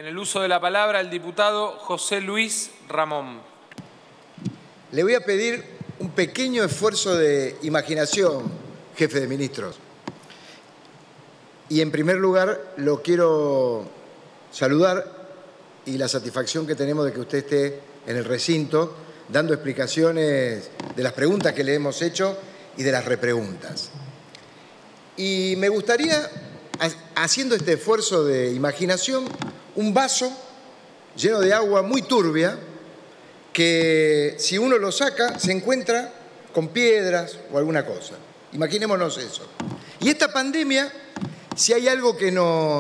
En el uso de la palabra, el diputado José Luis Ramón. Le voy a pedir un pequeño esfuerzo de imaginación, jefe de ministros. Y en primer lugar, lo quiero saludar y la satisfacción que tenemos de que usted esté en el recinto dando explicaciones de las preguntas que le hemos hecho y de las repreguntas. Y me gustaría, haciendo este esfuerzo de imaginación, un vaso lleno de agua muy turbia que si uno lo saca se encuentra con piedras o alguna cosa. Imaginémonos eso. Y esta pandemia, si hay algo que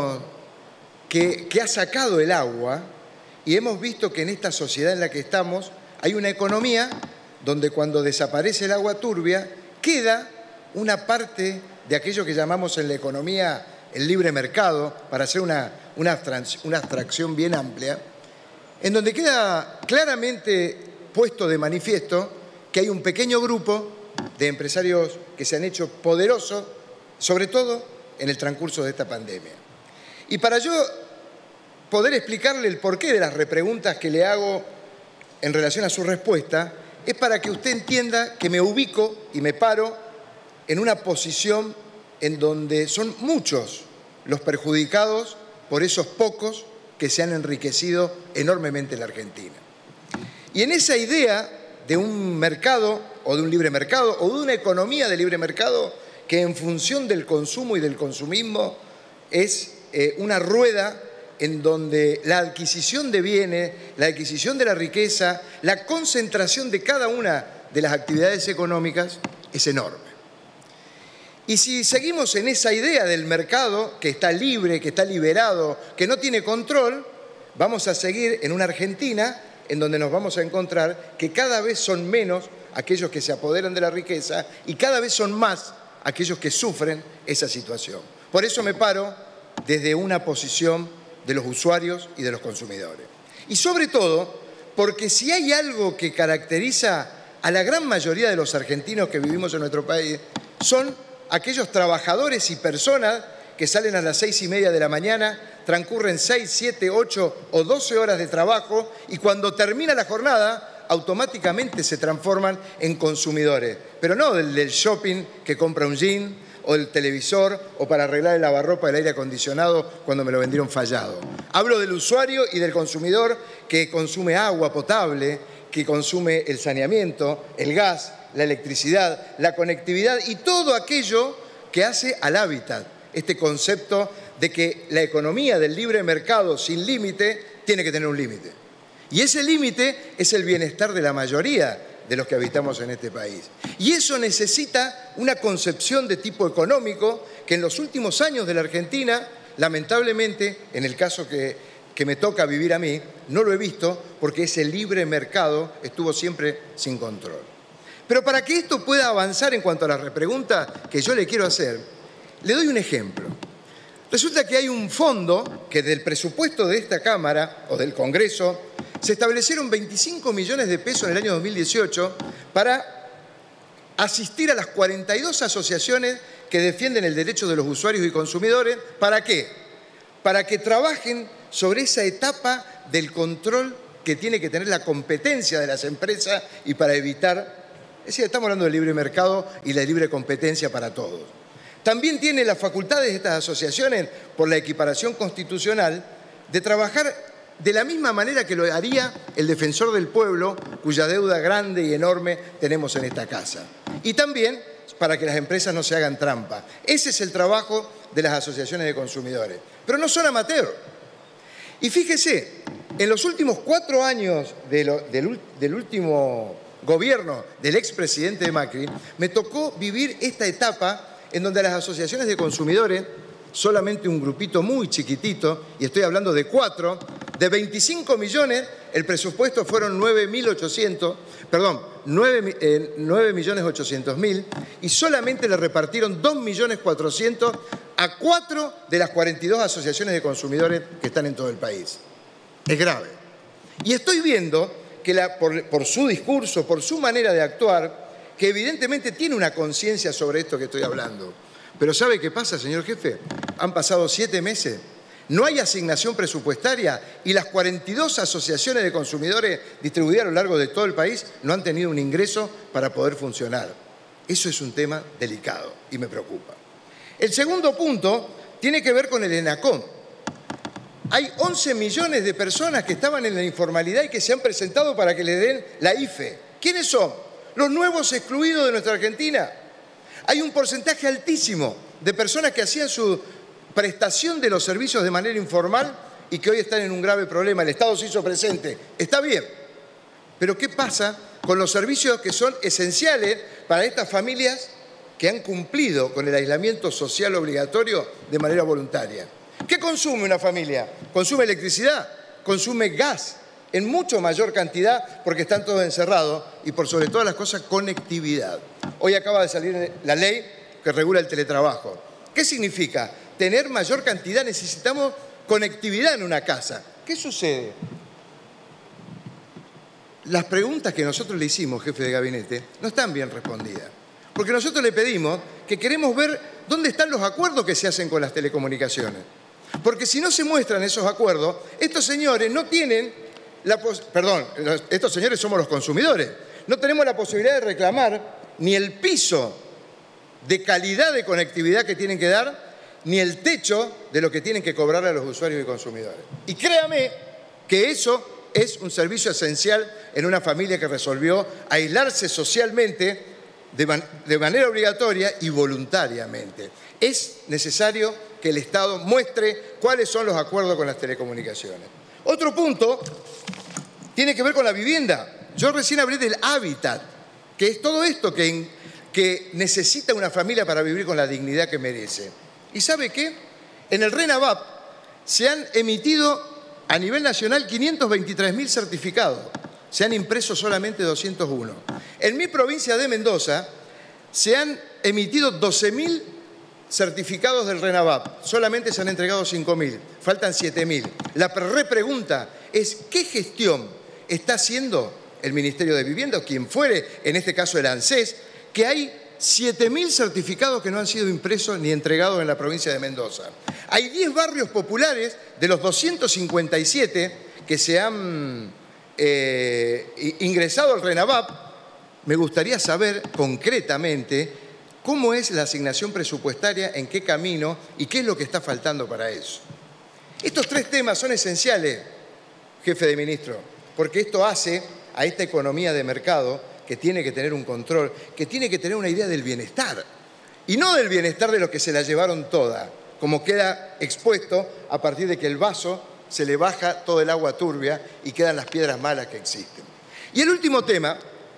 ha sacado el agua, y hemos visto que en esta sociedad en la que estamos hay una economía donde cuando desaparece el agua turbia queda una parte de aquello que llamamos en la economía el libre mercado, para hacer una abstracción bien amplia, en donde queda claramente puesto de manifiesto que hay un pequeño grupo de empresarios que se han hecho poderosos, sobre todo en el transcurso de esta pandemia. Y para yo poder explicarle el porqué de las repreguntas que le hago en relación a su respuesta, es para que usted entienda que me ubico y me paro en una posición en donde son muchos los perjudicados por esos pocos que se han enriquecido enormemente en la Argentina. Y en esa idea de un mercado, o de un libre mercado, o de una economía de libre mercado, que en función del consumo y del consumismo es una rueda en donde la adquisición de bienes, la adquisición de la riqueza, la concentración de cada una de las actividades económicas es enorme. Y si seguimos en esa idea del mercado, que está libre, que está liberado, que no tiene control, vamos a seguir en una Argentina en donde nos vamos a encontrar que cada vez son menos aquellos que se apoderan de la riqueza y cada vez son más aquellos que sufren esa situación. Por eso me paro desde una posición de los usuarios y de los consumidores. Y sobre todo, porque si hay algo que caracteriza a la gran mayoría de los argentinos que vivimos en nuestro país, son aquellos trabajadores y personas que salen a las 6:30 de la mañana, transcurren 6, 7, 8 o 12 horas de trabajo y cuando termina la jornada automáticamente se transforman en consumidores. Pero no del shopping que compra un jean o el televisor o para arreglar el lavarropa del aire acondicionado cuando me lo vendieron fallado. Hablo del usuario y del consumidor que consume agua potable, que consume el saneamiento, el gas, la electricidad, la conectividad y todo aquello que hace al hábitat. Este concepto de que la economía del libre mercado sin límite tiene que tener un límite. Y ese límite es el bienestar de la mayoría de los que habitamos en este país. Y eso necesita una concepción de tipo económico que en los últimos años de la Argentina, lamentablemente, en el caso que me toca vivir a mí, no lo he visto porque ese libre mercado estuvo siempre sin control. Pero para que esto pueda avanzar en cuanto a la repregunta que yo le quiero hacer, le doy un ejemplo. Resulta que hay un fondo que del presupuesto de esta Cámara o del Congreso se establecieron 25 millones de pesos en el año 2018 para asistir a las 42 asociaciones que defienden el derecho de los usuarios y consumidores. ¿Para qué? Para que trabajen sobre esa etapa del control que tiene que tener la competencia de las empresas y para evitar. Es decir, estamos hablando del libre mercado y la libre competencia para todos. También tiene las facultades de estas asociaciones, por la equiparación constitucional, de trabajar de la misma manera que lo haría el defensor del pueblo, cuya deuda grande y enorme tenemos en esta casa. Y también para que las empresas no se hagan trampa. Ese es el trabajo de las asociaciones de consumidores. Pero no son amateurs. Y fíjese, en los últimos 4 años del último gobierno del expresidente de Macri, me tocó vivir esta etapa en donde las asociaciones de consumidores, solamente un grupito muy chiquitito, y estoy hablando de 4, de 25 millones, el presupuesto fueron 9.800.000 y solamente le repartieron 2.400.000 a 4 de las 42 asociaciones de consumidores que están en todo el país. Es grave. Y estoy viendo que por su discurso, por su manera de actuar, que evidentemente tiene una conciencia sobre esto que estoy hablando. Pero ¿sabe qué pasa, señor jefe? Han pasado 7 meses. no hay asignación presupuestaria y las 42 asociaciones de consumidores distribuidas a lo largo de todo el país no han tenido un ingreso para poder funcionar. Eso es un tema delicado y me preocupa. El segundo punto tiene que ver con el ENACOM. Hay 11 millones de personas que estaban en la informalidad y que se han presentado para que le den la IFE. ¿Quiénes son? Los nuevos excluidos de nuestra Argentina. Hay un porcentaje altísimo de personas que hacían su prestación de los servicios de manera informal y que hoy están en un grave problema. El Estado se hizo presente. Está bien. Pero ¿qué pasa con los servicios que son esenciales para estas familias que han cumplido con el aislamiento social obligatorio de manera voluntaria? ¿Qué consume una familia? Consume electricidad, consume gas en mucho mayor cantidad porque están todos encerrados y por sobre todas las cosas conectividad. Hoy acaba de salir la ley que regula el teletrabajo. ¿Qué significa? Tener mayor cantidad, necesitamos conectividad en una casa. ¿Qué sucede? Las preguntas que nosotros le hicimos, jefe de gabinete, no están bien respondidas. Porque nosotros le pedimos que queremos ver dónde están los acuerdos que se hacen con las telecomunicaciones. Porque si no se muestran esos acuerdos, estos señores no tienen estos señores somos los consumidores. No tenemos la posibilidad de reclamar ni el piso de calidad de conectividad que tienen que dar, ni el techo de lo que tienen que cobrar a los usuarios y consumidores. Y créame que eso es un servicio esencial en una familia que resolvió aislarse socialmente de manera obligatoria y voluntariamente. Es necesario que el Estado muestre cuáles son los acuerdos con las telecomunicaciones. Otro punto tiene que ver con la vivienda. Yo recién hablé del hábitat, que es todo esto que necesita una familia para vivir con la dignidad que merece. ¿Y sabe qué? En el RENAVAP se han emitido a nivel nacional 523.000 certificados. Se han impreso solamente 201. En mi provincia de Mendoza se han emitido 12.000 certificados del RENAVAP. Solamente se han entregado 5.000. Faltan 7.000. La repregunta es ¿qué gestión está haciendo el Ministerio de Vivienda o quien fuere, en este caso el ANSES, que hay 7.000 certificados que no han sido impresos ni entregados en la provincia de Mendoza? Hay 10 barrios populares de los 257 que se han ingresado al RENAVAP. Me gustaría saber concretamente cómo es la asignación presupuestaria, en qué camino y qué es lo que está faltando para eso. Estos tres temas son esenciales, jefe de ministro, porque esto hace a esta economía de mercado que tiene que tener un control, que tiene que tener una idea del bienestar, y no del bienestar de los que se la llevaron toda, como queda expuesto a partir de que el vaso se le baja todo el agua turbia y quedan las piedras malas que existen. Y el último tema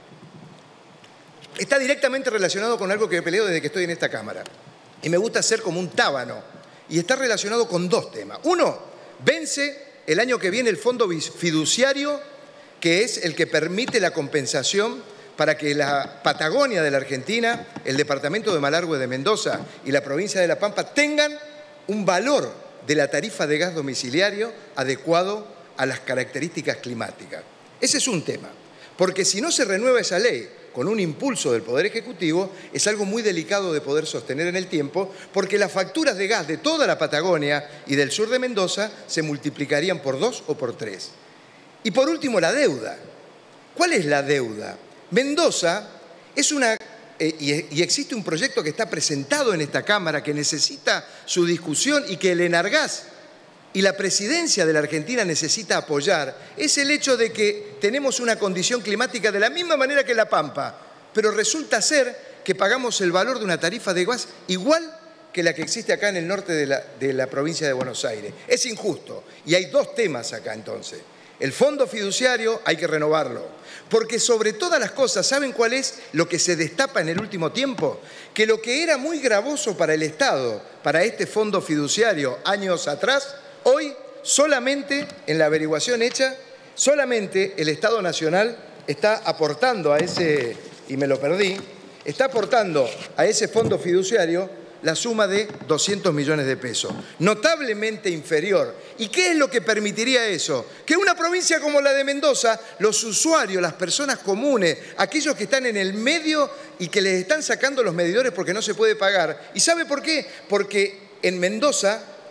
está directamente relacionado con algo que peleo desde que estoy en esta Cámara, y me gusta ser como un tábano, y está relacionado con dos temas. Uno, vence el año que viene el fondo fiduciario, que es el que permite la compensación para que la Patagonia de la Argentina, el departamento de Malargüe de Mendoza y la provincia de La Pampa tengan un valor de la tarifa de gas domiciliario adecuado a las características climáticas. Ese es un tema, porque si no se renueva esa ley con un impulso del Poder Ejecutivo, es algo muy delicado de poder sostener en el tiempo, porque las facturas de gas de toda la Patagonia y del sur de Mendoza se multiplicarían por 2 o por 3. Y por último, la deuda. ¿Cuál es la deuda? Mendoza es y existe un proyecto que está presentado en esta Cámara que necesita su discusión y que el Enargás y la presidencia de la Argentina necesita apoyar, es el hecho de que tenemos una condición climática de la misma manera que La Pampa, pero resulta ser que pagamos el valor de una tarifa de gas igual que la que existe acá en el norte de la provincia de Buenos Aires. Es injusto. Y hay dos temas acá entonces. El fondo fiduciario hay que renovarlo, porque sobre todas las cosas, ¿saben cuál es lo que se destapa en el último tiempo? Que lo que era muy gravoso para el Estado, para este fondo fiduciario años atrás, hoy solamente en la averiguación hecha, solamente el Estado Nacional está aportando a ese, y me lo perdí, está aportando a ese fondo fiduciario la suma de 200 millones de pesos, notablemente inferior. ¿Y qué es lo que permitiría eso? Que una provincia como la de Mendoza, los usuarios, las personas comunes, aquellos que están en el medio y que les están sacando los medidores porque no se puede pagar. ¿Y sabe por qué? Porque en Mendoza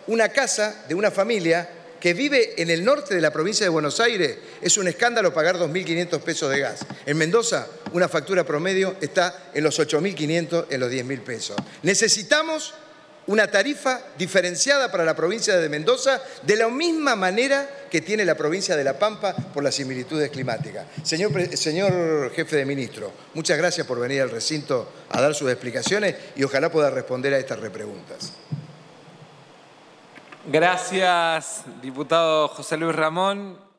una casa de una familia que vive en el norte de la provincia de Buenos Aires, es un escándalo pagar 2.500 pesos de gas. En Mendoza, una factura promedio está en los 8.500, en los 10.000 pesos. Necesitamos una tarifa diferenciada para la provincia de Mendoza de la misma manera que tiene la provincia de La Pampa por las similitudes climáticas. Señor jefe de ministro, muchas gracias por venir al recinto a dar sus explicaciones y ojalá pueda responder a estas repreguntas. Gracias, diputado José Luis Ramón.